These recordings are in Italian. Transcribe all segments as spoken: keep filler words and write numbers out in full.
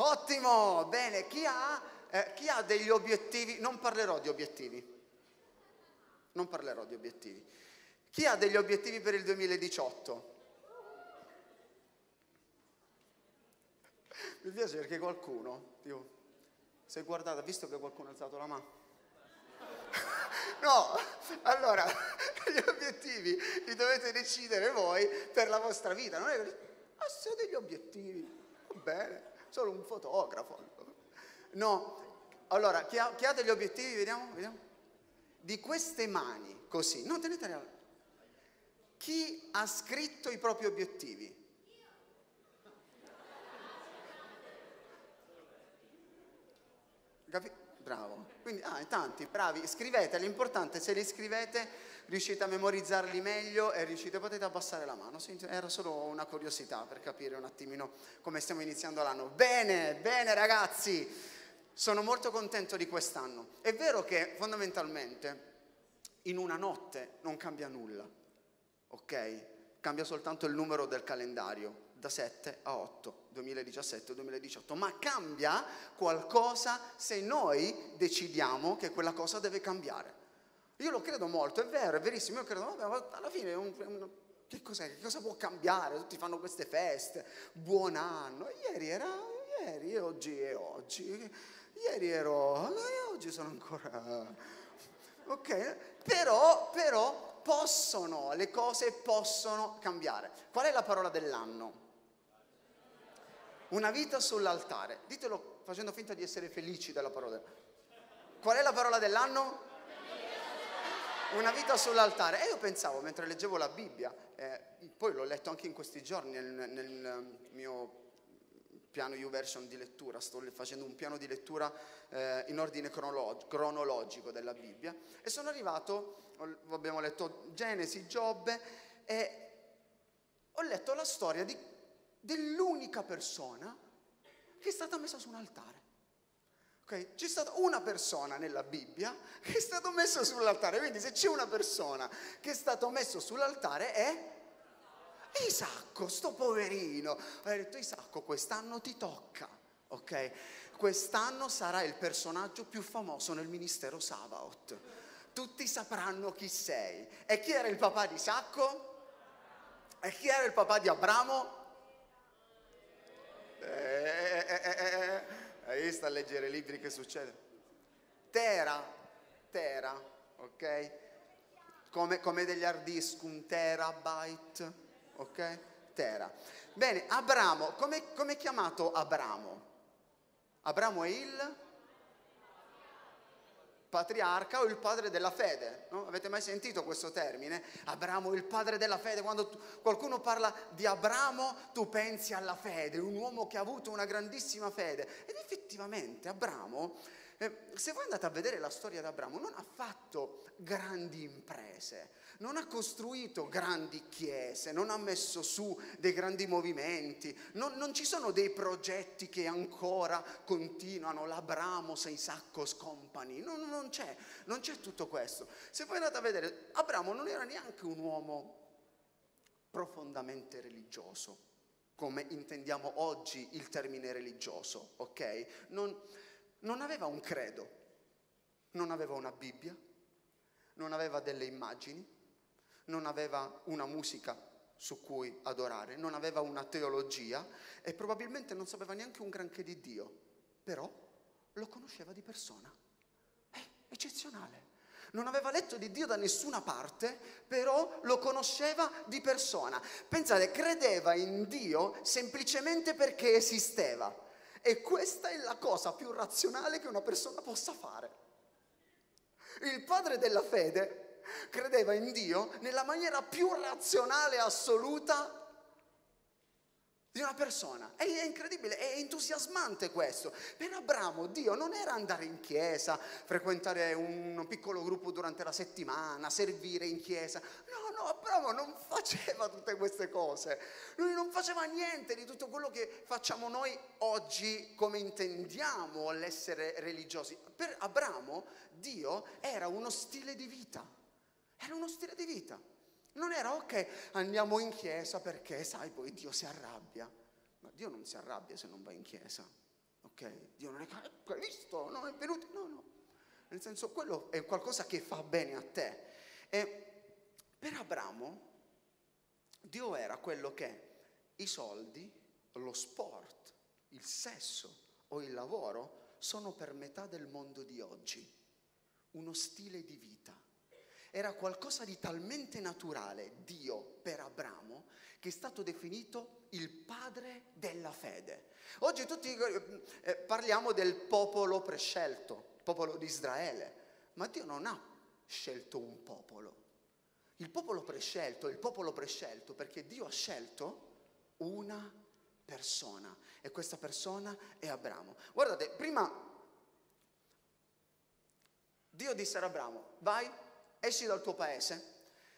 Ottimo, bene, chi ha, eh, chi ha degli obiettivi? Non parlerò di obiettivi, non parlerò di obiettivi. Chi ha degli obiettivi per il duemiladiciotto? Mi piace perché qualcuno, tipo, si è guardata, visto che qualcuno ha alzato la mano. No, allora, gli obiettivi li dovete decidere voi per la vostra vita. Non è che, ah, se ho degli obiettivi, va bene, sono un fotografo. No, allora, chi ha, chi ha degli obiettivi, vediamo, vediamo. Di queste mani, così, no, teneteli alla... Chi ha scritto i propri obiettivi? Capi? Bravo. Quindi, ah, tanti, bravi. Scrivete, l'importante se li scrivete riuscite a memorizzarli meglio e riuscite, potete abbassare la mano. Era solo una curiosità per capire un attimino come stiamo iniziando l'anno. Bene, bene ragazzi, sono molto contento di quest'anno. È vero che fondamentalmente in una notte non cambia nulla, ok? Cambia soltanto il numero del calendario, da sette a otto, duemiladiciassette duemiladiciotto, ma cambia qualcosa se noi decidiamo che quella cosa deve cambiare. Io lo credo molto, è vero, è verissimo, io credo, vabbè, ma alla fine un, un, che cos'è? Che cosa può cambiare? Tutti fanno queste feste, buon anno, ieri era ieri, oggi è oggi, ieri ero, e oggi sono ancora, ok? Però, però possono, le cose possono cambiare. Qual è la parola dell'anno? Una vita sull'altare. Ditelo facendo finta di essere felici della parola. Qual è la parola dell'anno? Una vita sull'altare. E io pensavo, mentre leggevo la Bibbia, eh, poi l'ho letto anche in questi giorni nel, nel mio piano YouVersion di lettura, sto facendo un piano di lettura eh, in ordine cronolog- cronologico della Bibbia, e sono arrivato, abbiamo letto Genesi, Giobbe, e ho letto la storia di dell'unica persona che è stata messa su un altare. Okay? C'è stata una persona nella Bibbia che è stato messo sull'altare, quindi se c'è una persona che è stato messo sull'altare è Isacco, sto poverino. Ho detto, Isacco, quest'anno ti tocca, ok? Quest'anno sarà il personaggio più famoso nel ministero Sabaoth. Tutti sapranno chi sei. E chi era il papà di Isacco? E chi era il papà di Abramo? Eh, eh, eh, eh, hai visto a leggere libri che succede? Tera, Tera, ok? Come, come degli hard disk, un terabyte, ok? Tera. Bene, Abramo, come è chiamato Abramo? Abramo è il patriarca o il padre della fede, no? Avete mai sentito questo termine? Abramo, il padre della fede. Quando tu, qualcuno parla di Abramo, tu pensi alla fede, un uomo che ha avuto una grandissima fede. Ed effettivamente Abramo, eh, se voi andate a vedere la storia di Abramo, non ha fatto grandi imprese, non ha costruito grandi chiese, non ha messo su dei grandi movimenti, non, non ci sono dei progetti che ancora continuano, l'Abramos e Isaccos Company, non, non c'è, non c'è tutto questo. Se voi andate a vedere, Abramo non era neanche un uomo profondamente religioso, come intendiamo oggi il termine religioso, ok? Non, non aveva un credo, non aveva una Bibbia, non aveva delle immagini, non aveva una musica su cui adorare, non aveva una teologia e probabilmente non sapeva neanche un granché di Dio, però lo conosceva di persona. È eccezionale. Non aveva letto di Dio da nessuna parte, però lo conosceva di persona. Pensate, credeva in Dio semplicemente perché esisteva. E questa è la cosa più razionale che una persona possa fare. Il padre della fede credeva in Dio nella maniera più razionale assoluta di una persona. È incredibile, è entusiasmante questo. Per Abramo Dio non era andare in chiesa, frequentare un piccolo gruppo durante la settimana, servire in chiesa. No, no, Abramo non faceva tutte queste cose. Lui non faceva niente di tutto quello che facciamo noi oggi come intendiamo l'essere religiosi. Per Abramo Dio era uno stile di vita. Era uno stile di vita. Non era ok, andiamo in chiesa perché, sai, poi Dio si arrabbia. Ma Dio non si arrabbia se non va in chiesa. ok? Dio non è che hai visto, non è venuto, no, no. Nel senso, quello è qualcosa che fa bene a te. E per Abramo, Dio era quello che i soldi, lo sport, il sesso o il lavoro sono per metà del mondo di oggi. Uno stile di vita. Era qualcosa di talmente naturale, Dio, per Abramo, che è stato definito il padre della fede. Oggi tutti eh, parliamo del popolo prescelto, il popolo di Israele, ma Dio non ha scelto un popolo. Il popolo prescelto è il popolo prescelto perché Dio ha scelto una persona e questa persona è Abramo. Guardate, prima Dio disse ad Abramo, vai, esci dal tuo paese,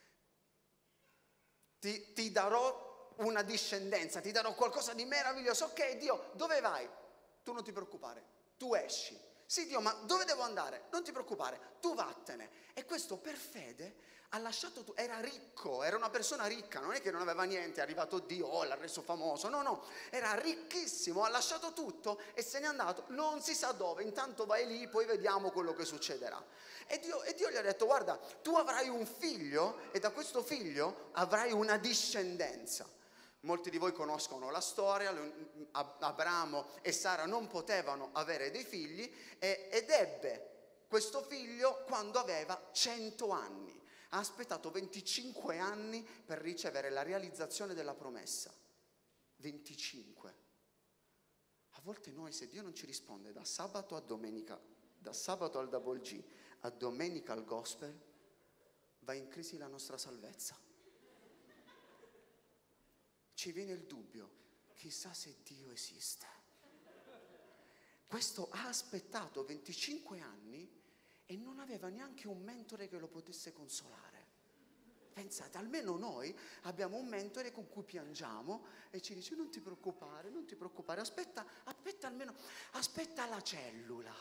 ti, ti darò una discendenza, ti darò qualcosa di meraviglioso. Ok, Dio, dove vai? Tu non ti preoccupare, tu esci. Sì, Dio, ma dove devo andare? Non ti preoccupare, tu vattene. E questo per fede ha lasciato, tu, era ricco, era una persona ricca, non è che non aveva niente, è arrivato Dio, oh, l'ha reso famoso, no, no, era ricchissimo, ha lasciato tutto e se n'è andato, non si sa dove, intanto vai lì, poi vediamo quello che succederà. E Dio, e Dio gli ha detto, guarda, tu avrai un figlio e da questo figlio avrai una discendenza. Molti di voi conoscono la storia, Abramo e Sara non potevano avere dei figli ed ebbe questo figlio quando aveva cento anni. Ha aspettato venticinque anni per ricevere la realizzazione della promessa. venticinque. A volte noi, se Dio non ci risponde da sabato a domenica, da sabato al double G, a domenica al gospel, va in crisi la nostra salvezza. Ci viene il dubbio, chissà se Dio esiste. Questo ha aspettato venticinque anni e non aveva neanche un mentore che lo potesse consolare. Pensate, almeno noi abbiamo un mentore con cui piangiamo e ci dice non ti preoccupare, non ti preoccupare, aspetta, aspetta almeno, aspetta la cellula,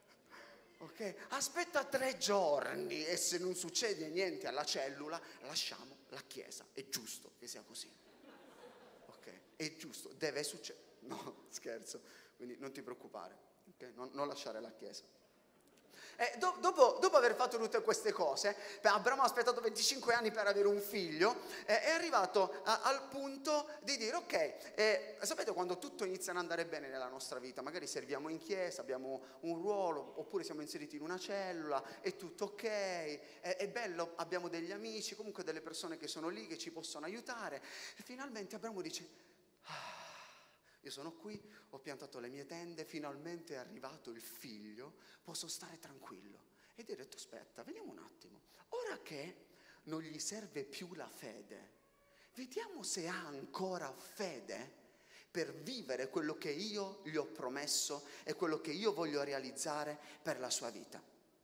ok? Aspetta tre giorni e se non succede niente alla cellula lasciamo la chiesa, è giusto che sia così, ok? È giusto, deve succedere, no scherzo, quindi non ti preoccupare, ok? Non, non lasciare la chiesa. E do, dopo, dopo aver fatto tutte queste cose, Abramo ha aspettato venticinque anni per avere un figlio, eh, è arrivato a, al punto di dire ok, eh, sapete quando tutto inizia ad andare bene nella nostra vita, magari serviamo in chiesa, abbiamo un ruolo, oppure siamo inseriti in una cellula, è tutto ok, è, è bello, abbiamo degli amici, comunque delle persone che sono lì, che ci possono aiutare, e finalmente Abramo dice, ah, io sono qui, ho piantato le mie tende, finalmente è arrivato il figlio, posso stare tranquillo. E Dio ha detto, aspetta, vediamo un attimo. Ora che non gli serve più la fede, vediamo se ha ancora fede per vivere quello che io gli ho promesso e quello che io voglio realizzare per la sua vita.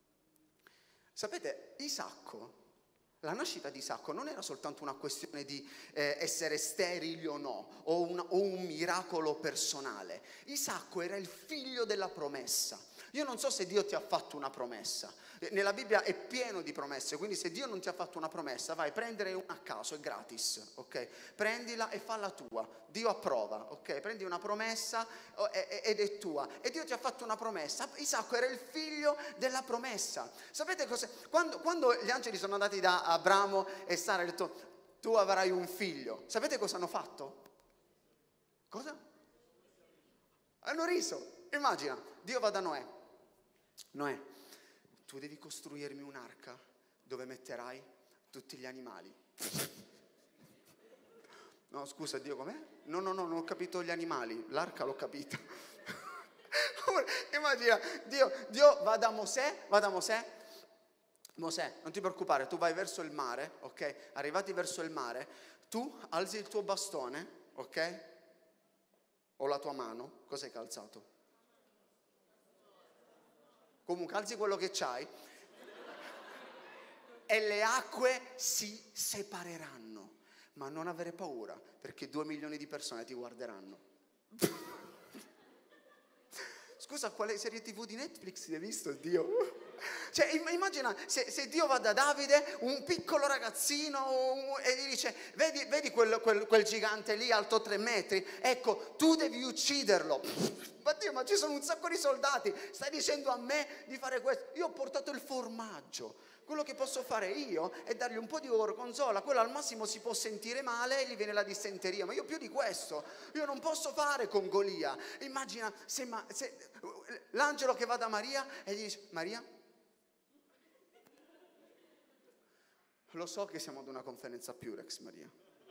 Sapete, Isacco, la nascita di Isacco non era soltanto una questione di eh, essere sterili o no, o un, o un miracolo personale. Isacco era il figlio della promessa. Io non so se Dio ti ha fatto una promessa. Nella Bibbia è pieno di promesse, quindi se Dio non ti ha fatto una promessa, vai, prendere una a caso, è gratis, ok? Prendila e falla tua. Dio approva, ok? Prendi una promessa ed è tua. E Dio ti ha fatto una promessa. Isacco era il figlio della promessa. Sapete cosa? Quando, quando gli angeli sono andati da Abramo e Sara, hanno detto, tu avrai un figlio. Sapete cosa hanno fatto? Cosa? Hanno riso. Immagina, Dio va da Noè. Noè, tu devi costruirmi un'arca dove metterai tutti gli animali. No, scusa, Dio, com'è? No, no, no, non ho capito gli animali, l'arca l'ho capita. Immagina, Dio, Dio va da Mosè, va da Mosè. Mosè, non ti preoccupare, tu vai verso il mare, ok? Arrivati verso il mare, tu alzi il tuo bastone, ok? O la tua mano, cos'hai calzato? Comunque alzi quello che c'hai e le acque si separeranno, ma non avere paura perché due milioni di persone ti guarderanno. Scusa, quale serie tivù di Netflix hai visto, Dio? Cioè, immagina se, se Dio va da Davide, un piccolo ragazzino, un, e gli dice, vedi, vedi quel, quel, quel gigante lì alto tre metri? Ecco, tu devi ucciderlo. Ma Dio, ma ci sono un sacco di soldati, stai dicendo a me di fare questo? Io ho portato il formaggio. Quello che posso fare io è dargli un po' di gorgonzola, quello al massimo si può sentire male e gli viene la dissenteria, ma io più di questo, io non posso fare con Golia. Immagina se, ma, se l'angelo che va da Maria e gli dice, Maria, lo so che siamo ad una conferenza Purex, Maria,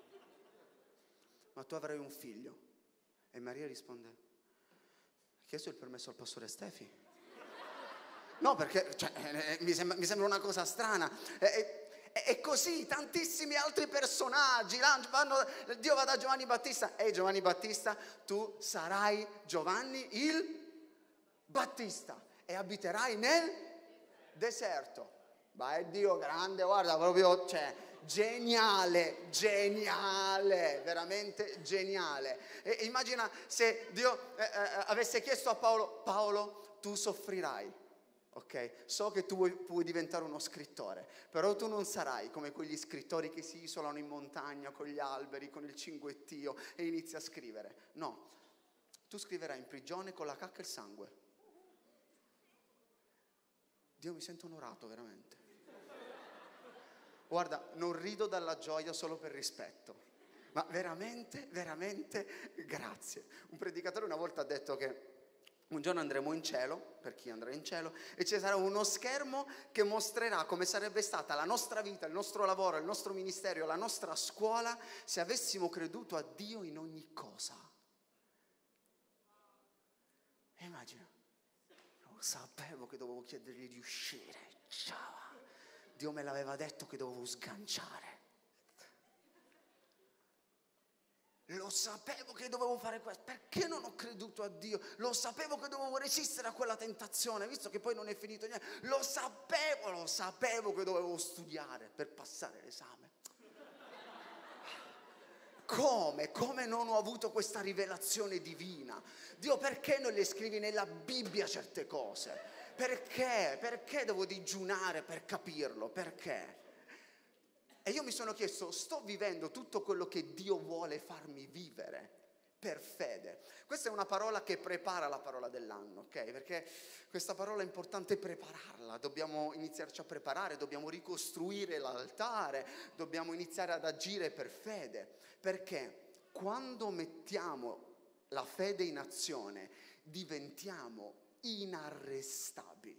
ma tu avrai un figlio. E Maria risponde, hai chiesto il permesso al pastore Stefi? No, perché cioè, eh, mi, sembra, mi sembra una cosa strana. E eh, eh, così tantissimi altri personaggi. Vanno, Dio va da Giovanni Battista. Ehi Giovanni Battista, tu sarai Giovanni il Battista e abiterai nel deserto. Ma è Dio grande, guarda, proprio, cioè, geniale, geniale, veramente geniale. E immagina se Dio eh, eh, avesse chiesto a Paolo, Paolo, tu soffrirai. Ok, so che tu vuoi, puoi diventare uno scrittore, però tu non sarai come quegli scrittori che si isolano in montagna con gli alberi, con il cinguettio e inizi a scrivere. No, tu scriverai in prigione con la cacca e il sangue. Dio, mi sento onorato veramente. Guarda, non rido dalla gioia solo per rispetto, ma veramente, veramente grazie. Un predicatore una volta ha detto che un giorno andremo in cielo, per chi andrà in cielo, e ci sarà uno schermo che mostrerà come sarebbe stata la nostra vita, il nostro lavoro, il nostro ministero, la nostra scuola se avessimo creduto a Dio in ogni cosa. E immagina, lo sapevo che dovevo chiedergli di uscire, ciao, Dio me l'aveva detto che dovevo sganciare. Lo sapevo che dovevo fare questo, perché non ho creduto a Dio? Lo sapevo che dovevo resistere a quella tentazione, visto che poi non è finito niente. Lo sapevo, lo sapevo che dovevo studiare per passare l'esame. Come? Come non ho avuto questa rivelazione divina? Dio, perché non le scrivi nella Bibbia certe cose? Perché? Perché devo digiunare per capirlo? Perché? E io mi sono chiesto, sto vivendo tutto quello che Dio vuole farmi vivere per fede? Questa è una parola che prepara la parola dell'anno, ok? Perché questa parola è importante prepararla, dobbiamo iniziarci a preparare, dobbiamo ricostruire l'altare, dobbiamo iniziare ad agire per fede. Perché quando mettiamo la fede in azione diventiamo inarrestabili.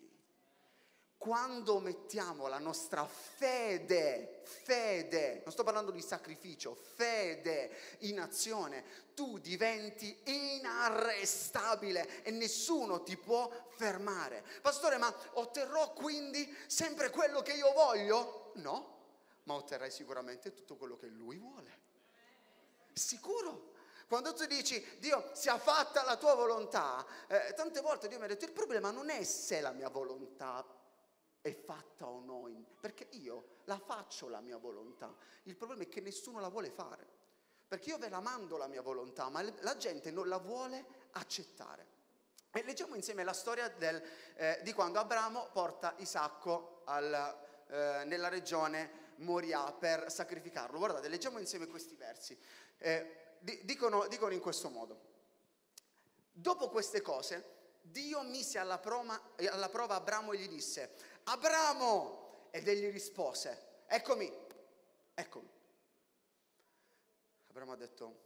Quando mettiamo la nostra fede, fede, non sto parlando di sacrificio, fede in azione, tu diventi inarrestabile e nessuno ti può fermare. Pastore, ma otterrò quindi sempre quello che io voglio? No, ma otterrai sicuramente tutto quello che Lui vuole. Sicuro. Quando tu dici, Dio, sia fatta la tua volontà, eh, tante volte Dio mi ha detto, il problema non è se la mia volontà è fatta o no, perché io la faccio la mia volontà, il problema è che nessuno la vuole fare, perché io ve la mando la mia volontà, ma la gente non la vuole accettare. E leggiamo insieme la storia del, eh, di quando Abramo porta Isacco al, eh, nella regione Moria per sacrificarlo. Guardate, leggiamo insieme questi versi, eh, dicono, dicono in questo modo: dopo queste cose Dio mise alla prova, alla prova Abramo e gli disse: Abramo! Ed egli rispose: eccomi, eccomi. Abramo ha detto: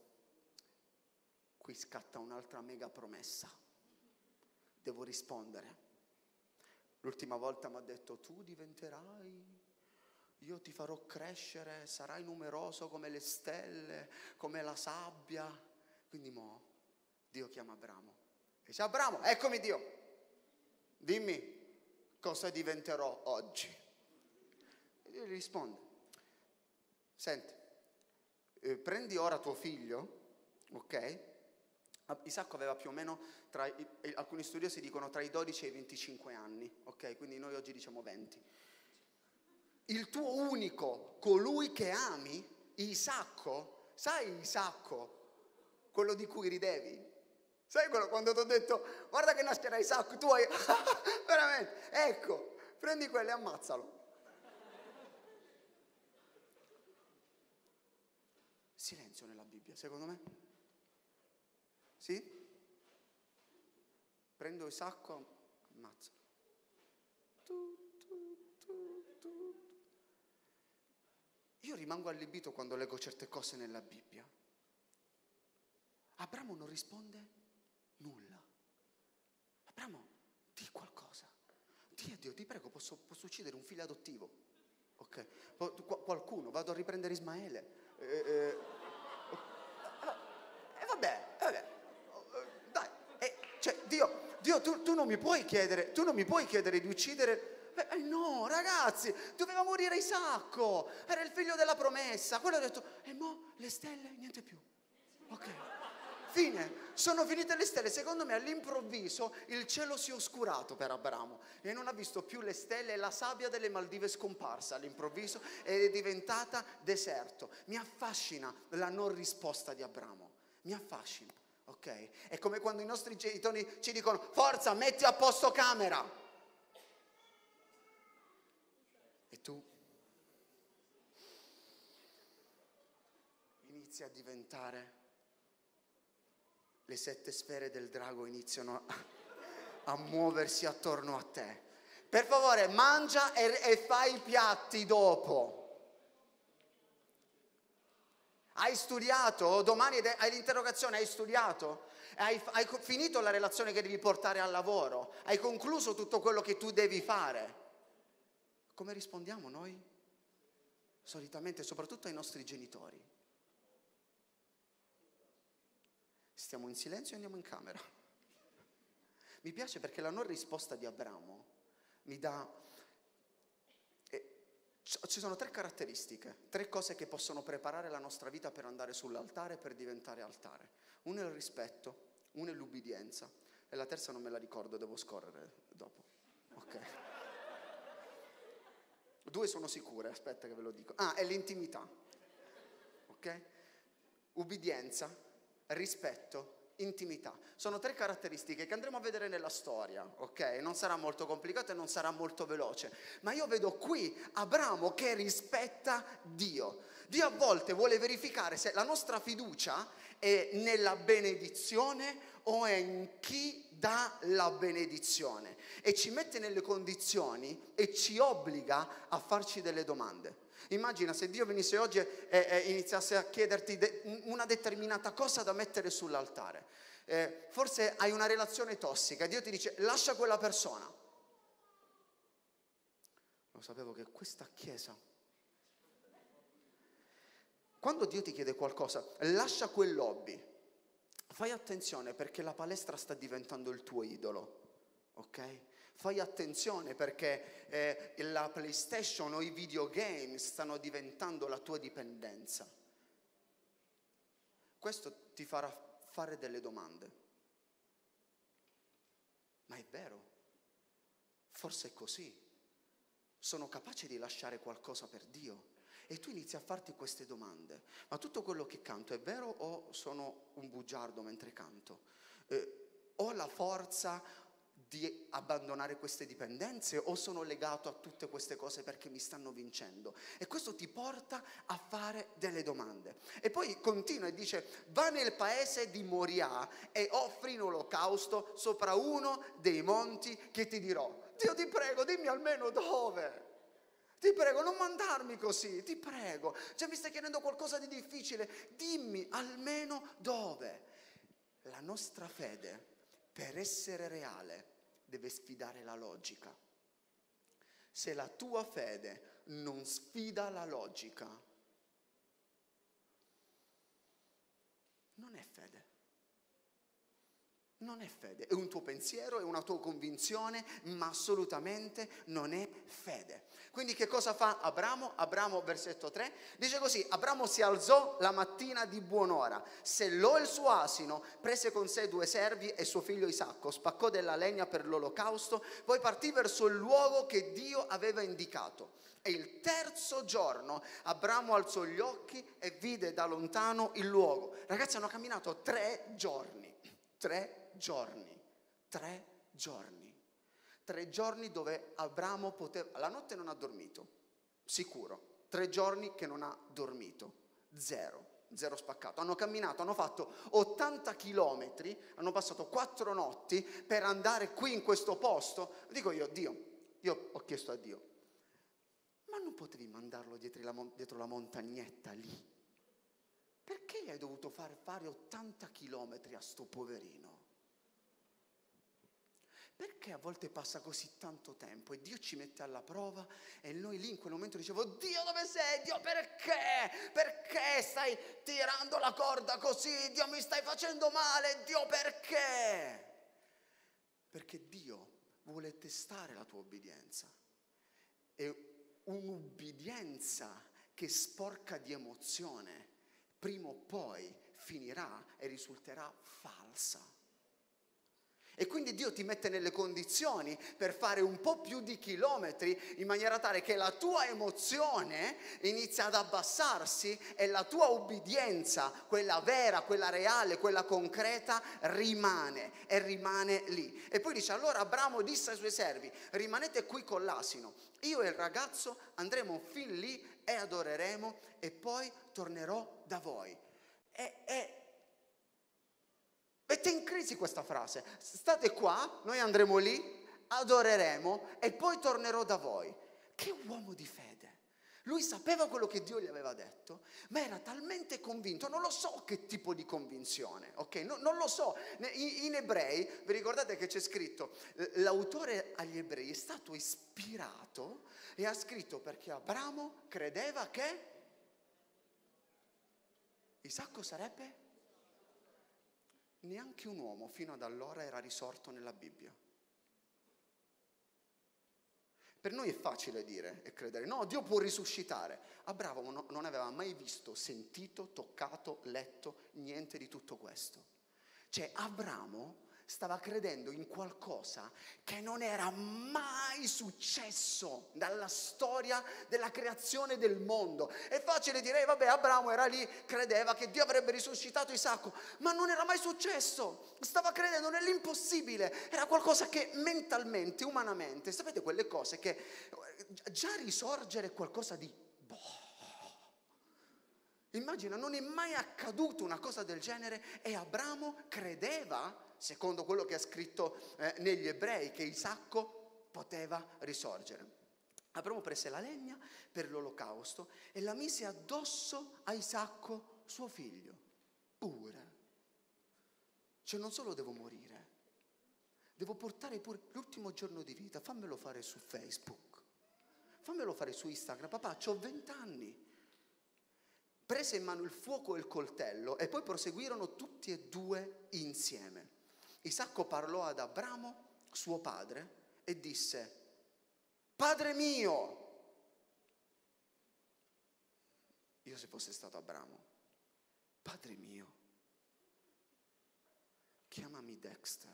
qui scatta un'altra mega promessa, devo rispondere. L'ultima volta mi ha detto: tu diventerai, io ti farò crescere, sarai numeroso come le stelle, come la sabbia. Quindi mo Dio chiama Abramo e dice: Abramo, eccomi Dio, dimmi cosa diventerò oggi. E Dio gli risponde: senti, eh, prendi ora tuo figlio, ok? Isacco aveva più o meno, tra i, alcuni studiosi dicono tra i dodici e i venticinque anni, ok? Quindi noi oggi diciamo venti. Il tuo unico, colui che ami, Isacco, sai Isacco, quello di cui ridevi? Sai quello quando ti ho detto: guarda che nascerà Isacco, tu hai veramente, ecco, prendi quello e ammazzalo. Silenzio nella Bibbia, secondo me. Sì? Prendo Isacco, ammazzo. Tu, tu, tu, tu. Io rimango allibito quando leggo certe cose nella Bibbia. Abramo non risponde nulla. Abramo, di qualcosa. Dì a Dio, ti prego, posso, posso uccidere un figlio adottivo? Ok. Qu- qualcuno, vado a riprendere Ismaele. E eh, eh, eh, vabbè, vabbè. Dai, eh, cioè, Dio, Dio tu, tu non mi puoi chiedere, tu non mi puoi chiedere di uccidere. Eh, no, ragazzi, doveva morire Isacco, era il figlio della promessa. Quello ha detto, e mo le stelle, niente più. Ok, fine, sono finite le stelle. Secondo me all'improvviso il cielo si è oscurato per Abramo e non ha visto più le stelle e la sabbia delle Maldive è scomparsa all'improvviso ed è diventata deserto. Mi affascina la non risposta di Abramo, mi affascina, ok? È come quando i nostri genitori ci dicono, forza, metti a posto camera. E tu inizi a diventare, le sette sfere del drago iniziano a, a muoversi attorno a te. Per favore, mangia e, e fai i piatti dopo. Hai studiato? Domani hai l'interrogazione, hai studiato? Hai, hai finito la relazione che devi portare al lavoro? Hai concluso tutto quello che tu devi fare? Come rispondiamo noi? Solitamente, soprattutto ai nostri genitori. Stiamo in silenzio e andiamo in camera. Mi piace perché la non risposta di Abramo mi dà... Eh, ci sono tre caratteristiche, tre cose che possono preparare la nostra vita per andare sull'altare, per diventare altare. Uno è il rispetto, uno è l'ubbidienza e la terza non me la ricordo, devo scorrere dopo. Ok. Due sono sicure, aspetta che ve lo dico. Ah, è l'intimità. Ok? Ubbidienza, rispetto, intimità. Sono tre caratteristiche che andremo a vedere nella storia, ok? Non sarà molto complicato e non sarà molto veloce. Ma io vedo qui Abramo che rispetta Dio. Dio a volte vuole verificare se la nostra fiducia è nella benedizione o è in chi dà la benedizione. E ci mette nelle condizioni e ci obbliga a farci delle domande. Immagina se Dio venisse oggi e, e iniziasse a chiederti de, una determinata cosa da mettere sull'altare. Eh, forse hai una relazione tossica, Dio ti dice lascia quella persona. Lo sapevo che questa chiesa, quando Dio ti chiede qualcosa, lascia quel hobby, fai attenzione perché la palestra sta diventando il tuo idolo, ok? Fai attenzione perché eh, la PlayStation o i videogame stanno diventando la tua dipendenza. Questo ti farà fare delle domande. Ma è vero? Forse è così. Sono capace di lasciare qualcosa per Dio? E tu inizi a farti queste domande. Ma tutto quello che canto è vero o sono un bugiardo mentre canto? Eh, ho la forza di abbandonare queste dipendenze o sono legato a tutte queste cose perché mi stanno vincendo? E questo ti porta a fare delle domande. E poi continua e dice, va nel paese di Moria e offri in olocausto sopra uno dei monti che ti dirò. Dio ti prego, dimmi almeno dove. Ti prego, non mandarmi così, ti prego. Cioè mi stai chiedendo qualcosa di difficile, dimmi almeno dove. La nostra fede, per essere reale, deve sfidare la logica. Se la tua fede non sfida la logica, non è fede. Non è fede, è un tuo pensiero, è una tua convinzione, ma assolutamente non è fede. Quindi che cosa fa Abramo? Abramo, versetto tre, dice così, Abramo si alzò la mattina di buon'ora, sellò il suo asino, prese con sé due servi e suo figlio Isacco, spaccò della legna per l'olocausto, poi partì verso il luogo che Dio aveva indicato. E il terzo giorno Abramo alzò gli occhi e vide da lontano il luogo. Ragazzi, hanno camminato tre giorni, tre giorni, tre giorni. Tre giorni dove Abramo poteva... La notte non ha dormito, sicuro. Tre giorni che non ha dormito. Zero. Zero spaccato. Hanno camminato, hanno fatto ottanta chilometri, hanno passato quattro notti per andare qui in questo posto. Dico io, Dio, io ho chiesto a Dio, ma non potevi mandarlo dietro la, dietro la montagnetta lì? Perché gli hai dovuto far fare ottanta chilometri a sto poverino? Perché a volte passa così tanto tempo e Dio ci mette alla prova e noi lì in quel momento dicevo, Dio dove sei? Dio perché? Perché stai tirando la corda così? Dio mi stai facendo male? Dio perché? Perché Dio vuole testare la tua obbedienza. E un'ubbidienza che sporca di emozione prima o poi finirà e risulterà falsa. E quindi Dio ti mette nelle condizioni per fare un po' più di chilometri in maniera tale che la tua emozione inizia ad abbassarsi e la tua ubbidienza, quella vera, quella reale, quella concreta, rimane e rimane lì. E poi dice, allora Abramo disse ai suoi servi, rimanete qui con l'asino, io e il ragazzo andremo fin lì e adoreremo e poi tornerò da voi. E... e Mette in crisi questa frase. State qua, noi andremo lì, adoreremo e poi tornerò da voi. Che uomo di fede. Lui sapeva quello che Dio gli aveva detto, ma era talmente convinto, non lo so che tipo di convinzione, ok? No, non lo so. In, in Ebrei, vi ricordate che c'è scritto, l'autore agli Ebrei è stato ispirato e ha scritto perché Abramo credeva che Isacco sarebbe... Neanche un uomo fino ad allora era risorto nella Bibbia. Per noi è facile dire e credere, no, Dio può risuscitare. Abramo non aveva mai visto, sentito, toccato, letto niente di tutto questo. Cioè Abramo stava credendo in qualcosa che non era mai successo dalla storia della creazione del mondo. È facile dire, vabbè, Abramo era lì, credeva che Dio avrebbe risuscitato Isacco, ma non era mai successo. Stava credendo nell'impossibile. Era qualcosa che mentalmente, umanamente, sapete quelle cose che già risorgere è qualcosa di... boh. Immagina, non è mai accaduto una cosa del genere e Abramo credeva, secondo quello che ha scritto eh, negli Ebrei, che Isacco poteva risorgere. Abramo prese la legna per l'olocausto e la mise addosso a Isacco, suo figlio. Pure. Cioè non solo devo morire, devo portare pure l'ultimo giorno di vita, fammelo fare su Facebook, fammelo fare su Instagram, papà, c'ho vent'anni. Prese in mano il fuoco e il coltello e poi proseguirono tutti e due insieme. Isacco parlò ad Abramo, suo padre, e disse, Padre mio! Io se fosse stato Abramo, Padre mio, chiamami Dexter.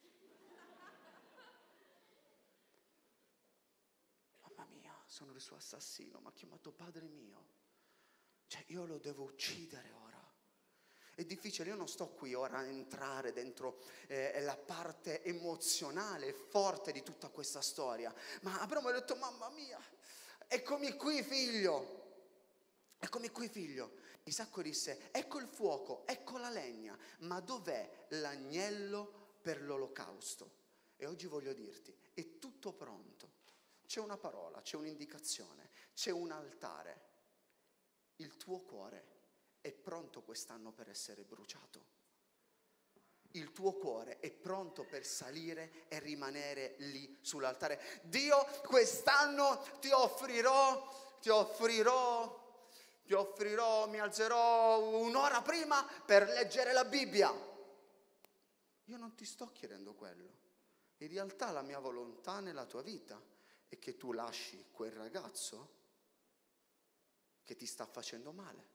Mamma mia, sono il suo assassino, mi ha chiamato Padre mio. Cioè io lo devo uccidere ora. È difficile, io non sto qui ora a entrare dentro eh, la parte emozionale forte di tutta questa storia. Ma Abramo ha detto, mamma mia, eccomi qui figlio, eccomi qui figlio. Isacco disse, ecco il fuoco, ecco la legna, ma dov'è l'agnello per l'olocausto? E oggi voglio dirti, è tutto pronto. C'è una parola, c'è un'indicazione, c'è un altare. Il tuo cuore è pronto quest'anno per essere bruciato. Il tuo cuore è pronto per salire e rimanere lì sull'altare. Dio, quest'anno ti offrirò, ti offrirò, ti offrirò, mi alzerò un'ora prima per leggere la Bibbia. Io non ti sto chiedendo quello. In realtà la mia volontà nella tua vita è che tu lasci quel ragazzo che ti sta facendo male.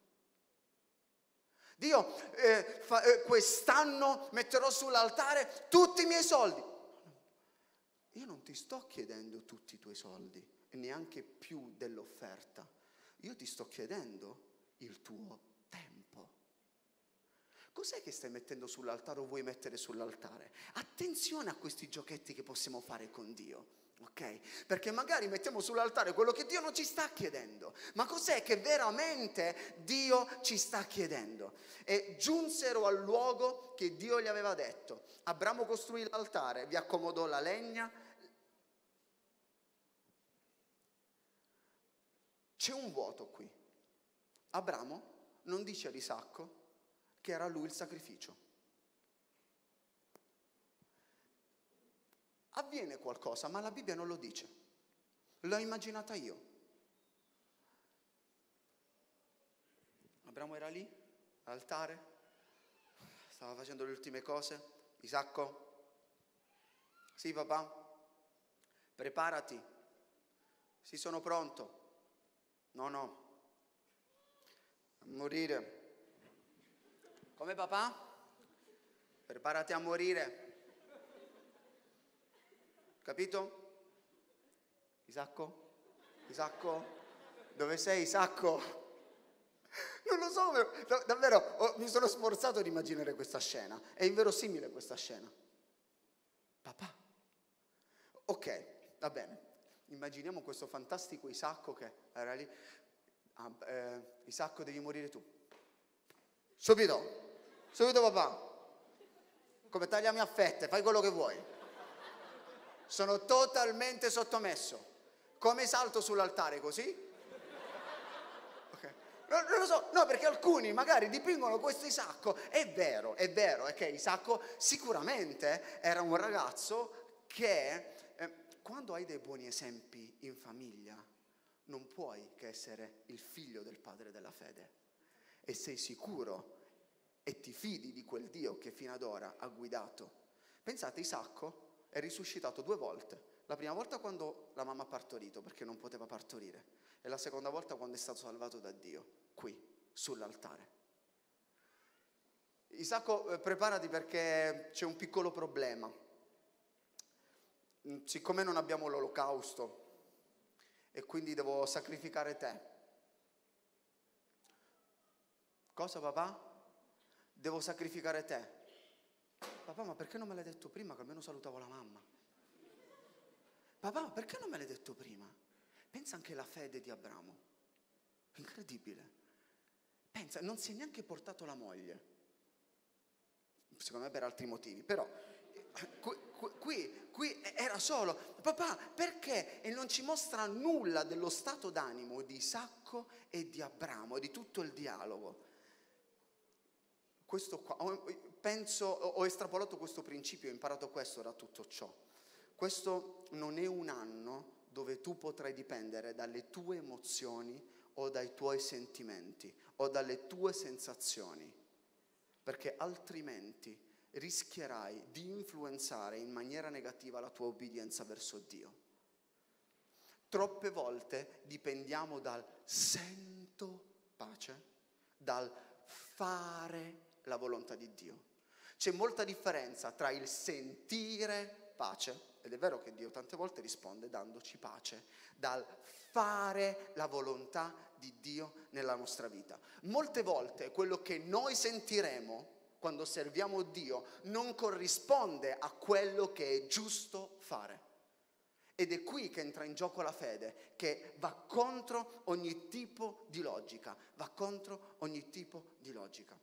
Dio, eh, fa, eh, quest'anno metterò sull'altare tutti i miei soldi. Io non ti sto chiedendo tutti i tuoi soldi, e neanche più dell'offerta. Io ti sto chiedendo il tuo tempo. Cos'è che stai mettendo sull'altare o vuoi mettere sull'altare? Attenzione a questi giochetti che possiamo fare con Dio. Ok? Perché magari mettiamo sull'altare quello che Dio non ci sta chiedendo. Ma cos'è che veramente Dio ci sta chiedendo? E giunsero al luogo che Dio gli aveva detto. Abramo costruì l'altare, vi accomodò la legna. C'è un vuoto qui. Abramo non dice ad Isacco che era lui il sacrificio. Avviene qualcosa, ma la Bibbia non lo dice. L'ho immaginata io. Abramo era lì, all'altare, stava facendo le ultime cose. Isacco? Sì, papà? Preparati. Sì, sono pronto. No, no. A morire. Come papà? Preparati a morire. Capito? Isacco? Isacco? Dove sei, Isacco? Non lo so, davvero, oh, mi sono sforzato ad immaginare questa scena. È inverosimile questa scena. Papà? Ok, va bene. Immaginiamo questo fantastico Isacco che era lì. Ah, eh, Isacco, devi morire tu. Subito. Subito, papà. Come tagliami a fette, fai quello che vuoi. Sono totalmente sottomesso. Come salto sull'altare così? Okay. Non, non lo so, no, perché alcuni magari dipingono questo Isacco. È vero, è vero, è che Isacco sicuramente era un ragazzo che eh, quando hai dei buoni esempi in famiglia non puoi che essere il figlio del padre della fede e sei sicuro e ti fidi di quel Dio che fino ad ora ha guidato. Pensate, Isacco è risuscitato due volte. La prima volta quando la mamma ha partorito, perché non poteva partorire, e la seconda volta quando è stato salvato da Dio, qui, sull'altare. Isacco, eh, preparati perché c'è un piccolo problema. Siccome non abbiamo l'olocausto e quindi devo sacrificare te. Cosa, papà? Devo sacrificare te. Papà, ma perché non me l'hai detto prima che almeno salutavo la mamma? Papà, perché non me l'hai detto prima? Pensa anche alla fede di Abramo. Incredibile. Pensa, non si è neanche portato la moglie. Secondo me per altri motivi, però qui, qui, qui era solo. Papà, perché? E non ci mostra nulla dello stato d'animo di Isacco e di Abramo, di tutto il dialogo. Questo qua, penso, ho estrapolato questo principio, ho imparato questo da tutto ciò. Questo non è un anno dove tu potrai dipendere dalle tue emozioni o dai tuoi sentimenti o dalle tue sensazioni, perché altrimenti rischierai di influenzare in maniera negativa la tua obbedienza verso Dio. Troppe volte dipendiamo dal sento pace, dal fare la volontà di Dio. C'è molta differenza tra il sentire pace, ed è vero che Dio tante volte risponde dandoci pace, dal fare la volontà di Dio nella nostra vita. Molte volte quello che noi sentiremo quando serviamo Dio non corrisponde a quello che è giusto fare. Ed è qui che entra in gioco la fede, che va contro ogni tipo di logica, va contro ogni tipo di logica.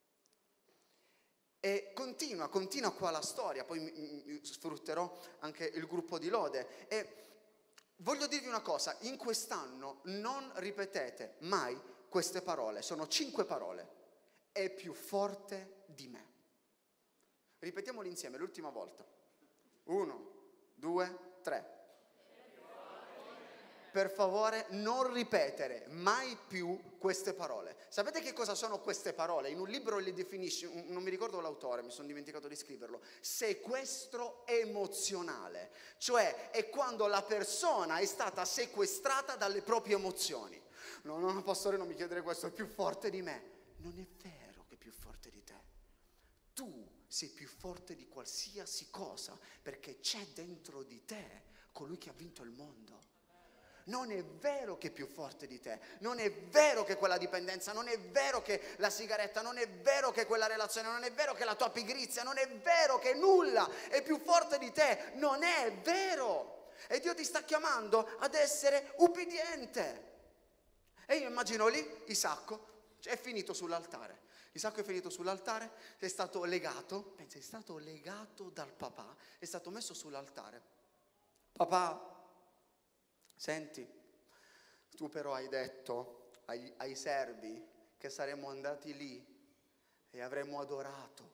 E continua, continua qua la storia, poi mi, mi sfrutterò anche il gruppo di lode. E voglio dirvi una cosa, in quest'anno non ripetete mai queste parole, sono cinque parole. È più forte di me. Ripetiamole insieme l'ultima volta. Uno, due, tre. Per favore non ripetere mai più queste parole. Sapete che cosa sono queste parole? In un libro le definisce, non mi ricordo l'autore, mi sono dimenticato di scriverlo, sequestro emozionale. Cioè è quando la persona è stata sequestrata dalle proprie emozioni. No, no, pastore, non mi chiedere questo, è più forte di me. Non è vero che è più forte di te. Tu sei più forte di qualsiasi cosa, perché c'è dentro di te colui che ha vinto il mondo. Non è vero che è più forte di te, non è vero che quella dipendenza, non è vero che la sigaretta, non è vero che quella relazione, non è vero che la tua pigrizia, non è vero che nulla è più forte di te, non è vero. E Dio ti sta chiamando ad essere ubbidiente. E io immagino lì Isacco, cioè è finito sull'altare. Isacco è finito sull'altare, è stato legato, pensa, è stato legato dal papà, è stato messo sull'altare. Papà, senti, tu però hai detto ai, ai servi che saremmo andati lì e avremmo adorato.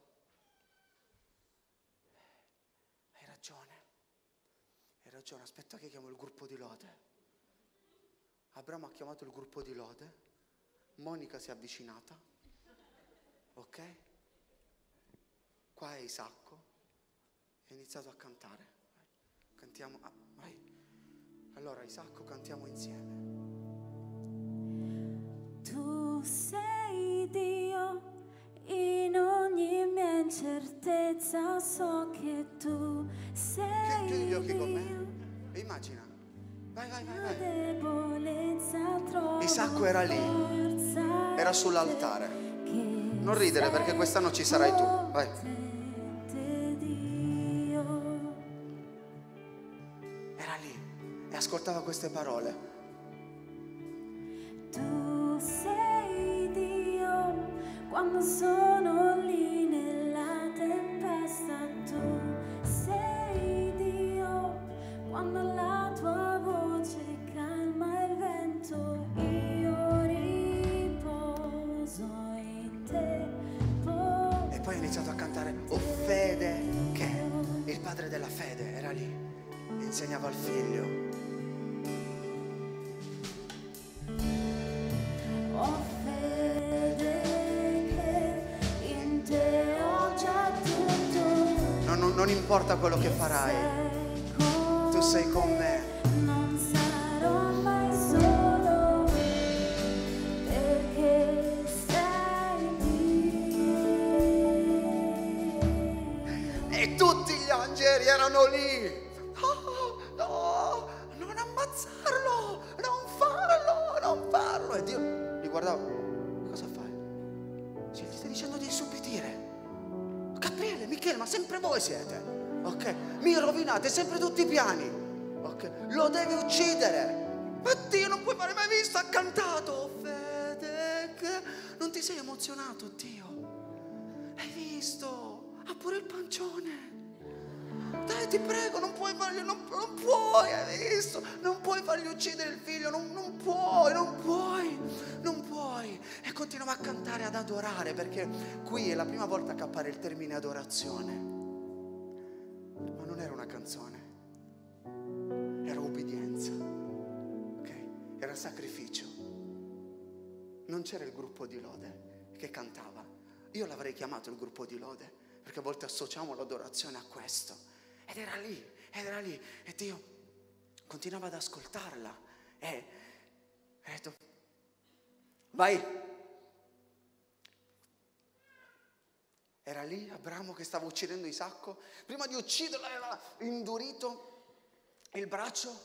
Hai ragione, hai ragione, aspetta che chiamo il gruppo di lode. Abramo ha chiamato il gruppo di lode, Monica si è avvicinata, ok? Qua è Isacco, e ha iniziato a cantare. Cantiamo, ah, vai. Allora Isacco, cantiamo insieme. Tu sei Dio, in ogni mia incertezza so che tu sei Chiudi gli occhi Dio. con me e immagina. Vai, vai, vai, vai. Debolezza trovo Isacco era lì, forza era sull'altare. che Non ridere perché quest'anno ci sarai tu. Vai. potente Dio. Era lì e ascoltava queste parole. Tu sei Dio quando sono lì nella tempesta. Tu sei Dio quando la tua voce calma il vento. Io riposo in te. E poi ha iniziato a cantare "O fede", che il padre della fede era lì, insegnava al figlio. Ho fede che in te ho già tutto. Non, non, non importa quello che farai, tu sei con me. Non sarò mai solo perché sei Dio. E tutti gli angeli erano lì. Oh, no, non ammazzarlo, non farlo, non farlo. E Dio li guardava. Cosa fai? Sì, gli stai dicendo di insubbidire. Gabriele, Michele, ma sempre voi siete. Ok? Mi rovinate sempre tutti i piani. Ok? Lo devi uccidere. Ma Dio, non puoi fare, mai visto? Ha cantato. "Oh, fede che..." Non ti sei emozionato, Dio? Hai visto? Ha pure il pancione. Dai, ti prego, non puoi fargli, non, non puoi, hai visto? Non puoi fargli uccidere il figlio, non, non puoi, non puoi, non puoi. E continuava a cantare, ad adorare, perché qui è la prima volta che appare il termine adorazione. Ma non era una canzone, era ubbidienza, ok? Era sacrificio. Non c'era il gruppo di lode che cantava. Io l'avrei chiamato il gruppo di lode, perché a volte associamo l'adorazione a questo. Ed era lì, ed era lì, e Dio continuava ad ascoltarla e ha detto: vai. Era lì Abramo che stava uccidendo Isacco. Prima di ucciderlo aveva indurito il braccio.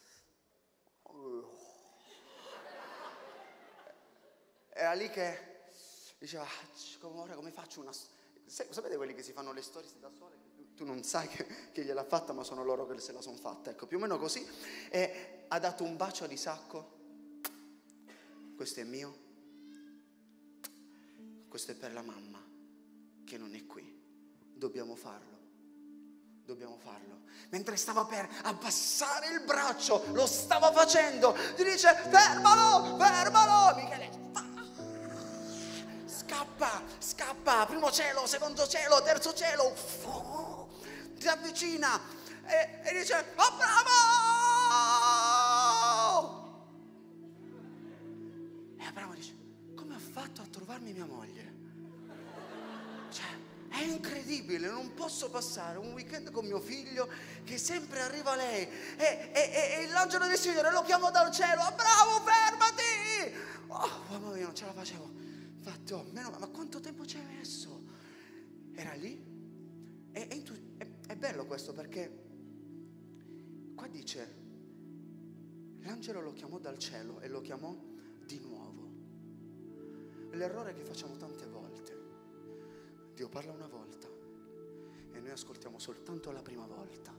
Era lì che diceva: ora come faccio una... Sapete quelli che si fanno le storie da sole? Tu non sai che, che gliel'ha fatta, ma sono loro che se la sono fatta. Ecco, più o meno così. E ha dato un bacio ad Isacco. Questo è mio. Questo è per la mamma che non è qui. Dobbiamo farlo. Dobbiamo farlo. Mentre stava per abbassare il braccio, lo stava facendo. Ti dice: fermalo, fermalo. Michele, scappa, scappa. Primo cielo, secondo cielo, terzo cielo. Si avvicina e, e dice: Abramo! E Abramo dice: come ho fatto a trovarmi mia moglie? Cioè, è incredibile, non posso passare un weekend con mio figlio che sempre arriva lei e, e, e l'angelo del Signore lo chiamo dal cielo: Abramo, fermati! Oh, mamma mia, non ce la facevo. Infatti, oh, meno, ma quanto tempo ci hai messo? Era lì e, e tu, è, è bello questo, perché qua dice: L'angelo lo chiamò dal cielo e lo chiamò di nuovo. L'errore che facciamo tante volte: Dio parla una volta e noi ascoltiamo soltanto la prima volta.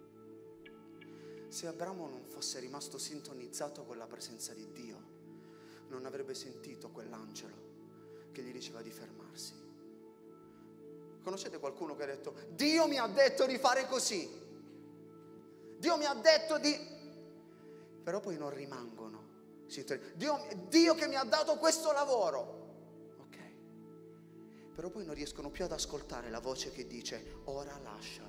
Se Abramo non fosse rimasto sintonizzato con la presenza di Dio, non avrebbe sentito quell'angelo che gli diceva di fermarsi. Conoscete qualcuno che ha detto: Dio mi ha detto di fare così, Dio mi ha detto di... però poi non rimangono. Dio, Dio che mi ha dato questo lavoro, ok, però poi non riescono più ad ascoltare la voce che dice: ora lascialo.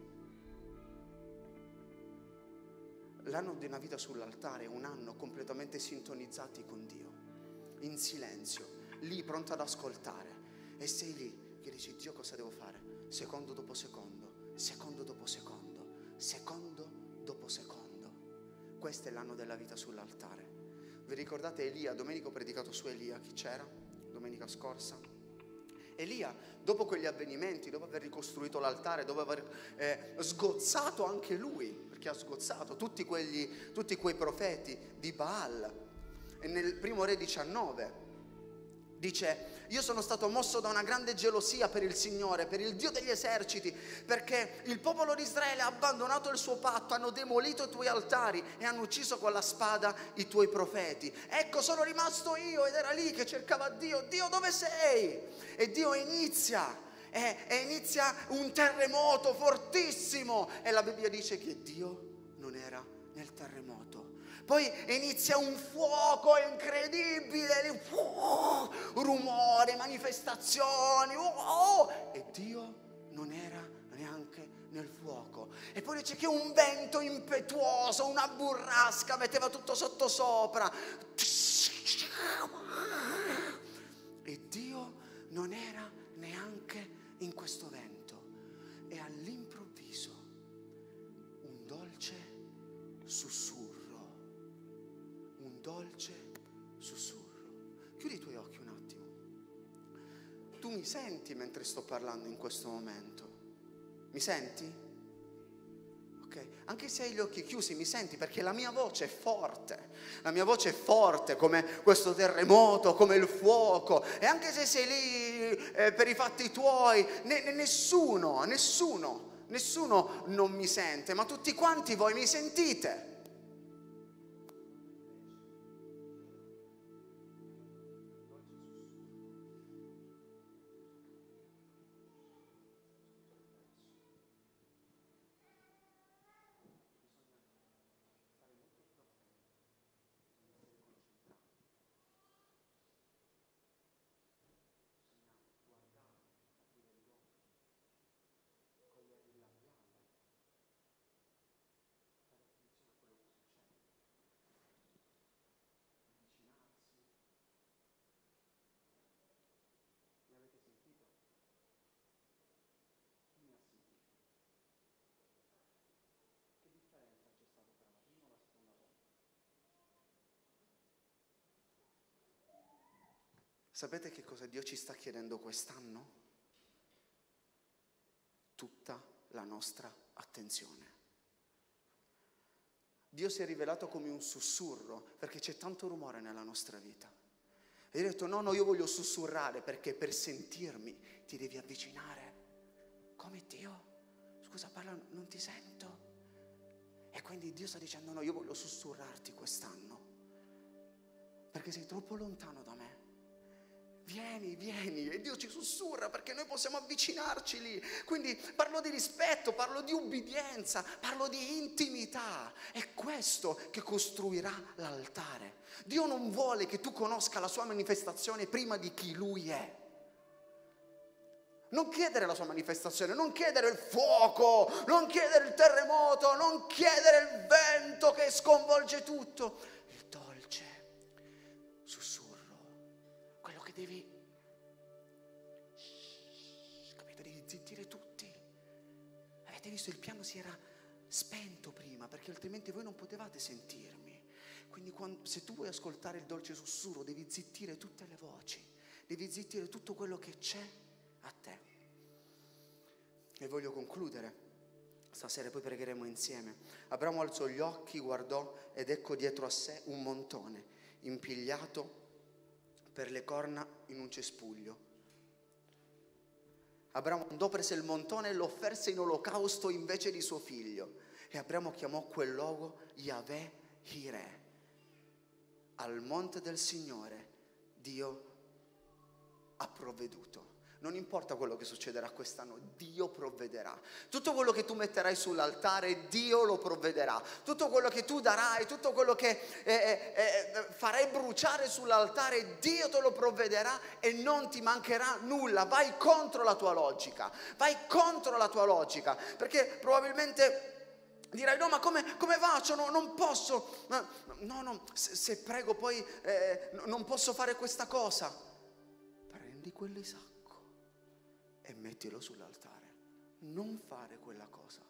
L'anno di una vita sull'altare è un anno completamente sintonizzati con Dio, in silenzio, lì pronto ad ascoltare. E sei lì che dici: Dio, cosa devo fare? Secondo dopo secondo, secondo dopo secondo, secondo dopo secondo. Questo è l'anno della vita sull'altare. Vi ricordate Elia? Domenica ho predicato su Elia. Chi c'era? Domenica scorsa. Elia, dopo quegli avvenimenti, dopo aver ricostruito l'altare, dopo aver eh, sgozzato anche lui, perché ha sgozzato tutti, quegli, tutti quei profeti di Baal, e nel primo Re diciannove dice: io sono stato mosso da una grande gelosia per il Signore, per il Dio degli eserciti, perché il popolo di Israele ha abbandonato il suo patto, hanno demolito i tuoi altari e hanno ucciso con la spada i tuoi profeti. Ecco, sono rimasto io, ed era lì che cercava Dio. Dio, dove sei? E Dio inizia, e, e inizia un terremoto fortissimo, e la Bibbia dice che Dio non era nel terremoto. Poi inizia un fuoco incredibile, uh, rumore, manifestazioni, uh, e Dio non era neanche nel fuoco. E poi dice che un vento impetuoso, una burrasca metteva tutto sottosopra, e Dio non era neanche in questo vento. E all'improvviso un dolce sussurro, un dolce sussurro. Chiudi i tuoi occhi un attimo. Tu mi senti mentre sto parlando in questo momento? Mi senti? Ok? Anche se hai gli occhi chiusi, mi senti? Perché la mia voce è forte. La mia voce è forte come questo terremoto, come il fuoco. E anche se sei lì eh, per i fatti tuoi, ne, ne, nessuno, nessuno, nessuno non mi sente, ma tutti quanti voi mi sentite. Sapete che cosa Dio ci sta chiedendo quest'anno? Tutta la nostra attenzione. Dio si è rivelato come un sussurro, perché c'è tanto rumore nella nostra vita. E io ho detto: no, no, io voglio sussurrare, perché per sentirmi ti devi avvicinare. Come Dio? Scusa, parla, non ti sento. E quindi Dio sta dicendo: no, io voglio sussurrarti quest'anno, perché sei troppo lontano da me. Vieni, vieni, e Dio ci sussurra perché noi possiamo avvicinarci lì. Quindi parlo di rispetto, parlo di ubbidienza, parlo di intimità. È questo che costruirà l'altare. Dio non vuole che tu conosca la sua manifestazione prima di chi Lui è. Non chiedere la sua manifestazione, non chiedere il fuoco, non chiedere il terremoto, non chiedere il vento che sconvolge tutto. Il dolce sussurro. Devi, capito, devi zittire tutti. Avete visto, il piano si era spento prima, perché altrimenti voi non potevate sentirmi. Quindi quando, se tu vuoi ascoltare il dolce sussurro, devi zittire tutte le voci, devi zittire tutto quello che c'è a te. E voglio concludere Stasera poi pregheremo insieme. Abramo alzò gli occhi, guardò ed ecco dietro a sé un montone impigliato per le corna in un cespuglio. Abramo andò, prese il montone e lo offerse in olocausto invece di suo figlio. E Abramo chiamò quel luogo Yahweh Jireh. Al monte del Signore Dio ha provveduto. Non importa quello che succederà quest'anno, Dio provvederà. Tutto quello che tu metterai sull'altare, Dio lo provvederà. Tutto quello che tu darai, tutto quello che eh, eh, farai bruciare sull'altare, Dio te lo provvederà e non ti mancherà nulla. Vai contro la tua logica, vai contro la tua logica, perché probabilmente dirai: no, ma come, come faccio? No, non posso. No, no, se, se prego poi eh, non posso fare questa cosa. Prendi quell'Isacco e mettilo sull'altare. Non fare quella cosa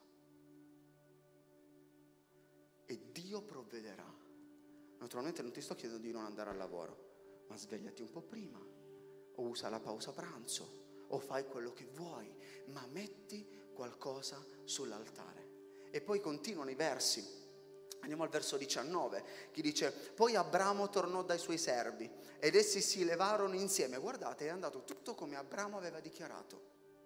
e Dio provvederà. Naturalmente non ti sto chiedendo di non andare al lavoro, ma svegliati un po' prima, o usa la pausa pranzo, o fai quello che vuoi, ma metti qualcosa sull'altare. E poi continuano i versi. Andiamo al verso diciannove, che dice: poi Abramo tornò dai suoi servi ed essi si levarono insieme. Guardate, è andato tutto come Abramo aveva dichiarato.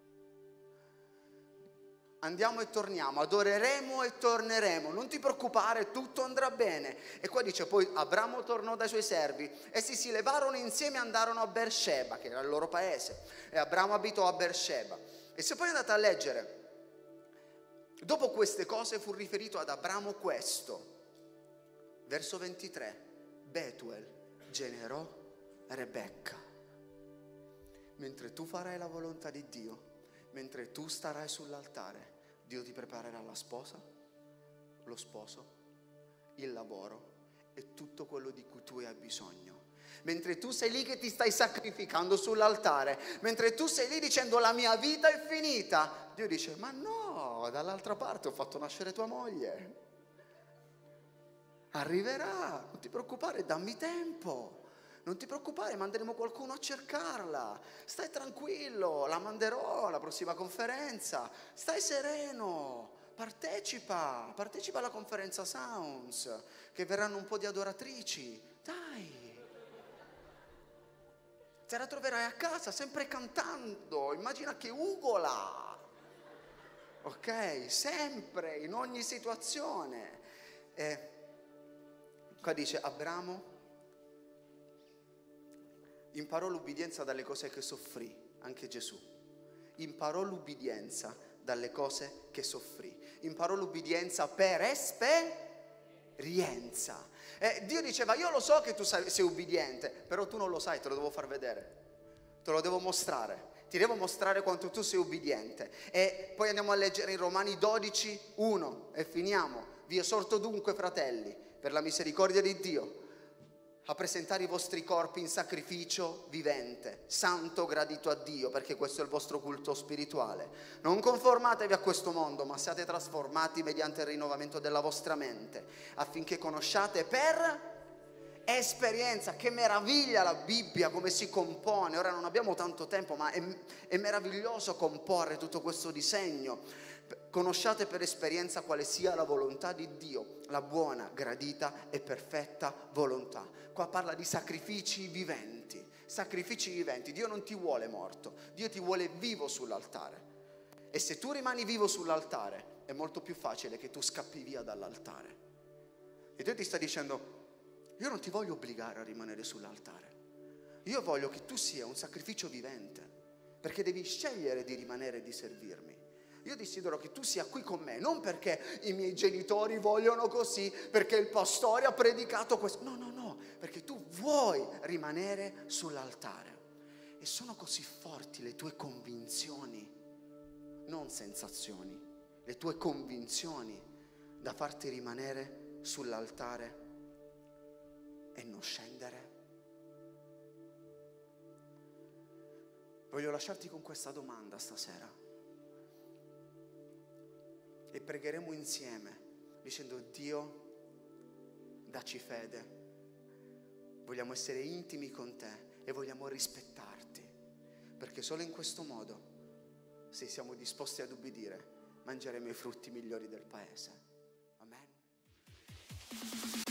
Andiamo e torniamo, adoreremo e torneremo, non ti preoccupare, tutto andrà bene. E qua dice: poi Abramo tornò dai suoi servi, essi si levarono insieme e andarono a Beersheba, che era il loro paese, e Abramo abitò a Beersheba. E se poi andate a leggere, dopo queste cose fu riferito ad Abramo questo, verso ventitré: Betuel generò Rebecca. Mentre tu farai la volontà di Dio, mentre tu starai sull'altare, Dio ti preparerà la sposa, lo sposo, il lavoro e tutto quello di cui tu hai bisogno. Mentre tu sei lì che ti stai sacrificando sull'altare, mentre tu sei lì dicendo: la mia vita è finita, Dio dice: ma no, dall'altra parte ho fatto nascere tua moglie, arriverà, non ti preoccupare, dammi tempo. Non ti preoccupare, manderemo qualcuno a cercarla. Stai tranquillo, la manderò alla prossima conferenza. Stai sereno, partecipa, partecipa alla conferenza Sounds, che verranno un po' di adoratrici. Dai. Te la troverai a casa sempre cantando. Immagina che ugola. Ok? Sempre, in ogni situazione. E qua dice: Abramo imparò l'ubbidienza dalle cose che soffrì, anche Gesù. Imparò l'ubbidienza dalle cose che soffrì. Imparò l'ubbidienza per esperienza. Eh, Dio diceva: io lo so che tu sei, sei ubbidiente, però tu non lo sai, te lo devo far vedere. Te lo devo mostrare. Ti devo mostrare quanto tu sei ubbidiente. E poi andiamo a leggere in Romani dodici, uno e finiamo. Vi esorto dunque, fratelli, per la misericordia di Dio, a presentare i vostri corpi in sacrificio vivente, santo, gradito a Dio, perché questo è il vostro culto spirituale. Non conformatevi a questo mondo, ma siate trasformati mediante il rinnovamento della vostra mente, affinché conosciate per esperienza. Che meraviglia la Bibbia, come si compone. Ora non abbiamo tanto tempo, ma è, è meraviglioso comporre tutto questo disegno. Conosciate per esperienza quale sia la volontà di Dio, la buona, gradita e perfetta volontà. Qua parla di sacrifici viventi, sacrifici viventi. Dio non ti vuole morto, Dio ti vuole vivo sull'altare. E se tu rimani vivo sull'altare, è molto più facile che tu scappi via dall'altare. E Dio ti sta dicendo: io non ti voglio obbligare a rimanere sull'altare. Io voglio che tu sia un sacrificio vivente, perché devi scegliere di rimanere e di servirmi. Io desidero che tu sia qui con me, non perché i miei genitori vogliono così, perché il pastore ha predicato questo. No, no, no, perché tu vuoi rimanere sull'altare. E sono così forti le tue convinzioni, non sensazioni, le tue convinzioni, da farti rimanere sull'altare e non scendere. Voglio lasciarti con questa domanda stasera. E pregheremo insieme dicendo: Dio, dacci fede, vogliamo essere intimi con te e vogliamo rispettarti, perché solo in questo modo, se siamo disposti ad ubbidire, mangeremo i frutti migliori del paese. Amen.